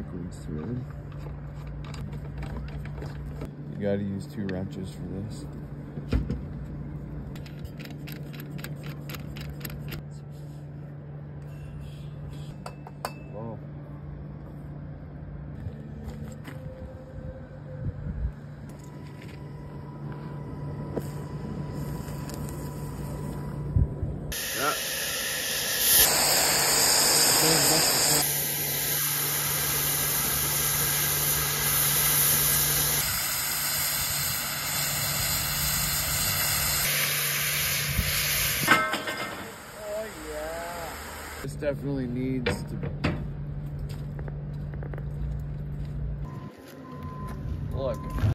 backwards thread. You gotta use 2 wrenches for this. Whoa. Yeah. Oh yeah. This definitely needs to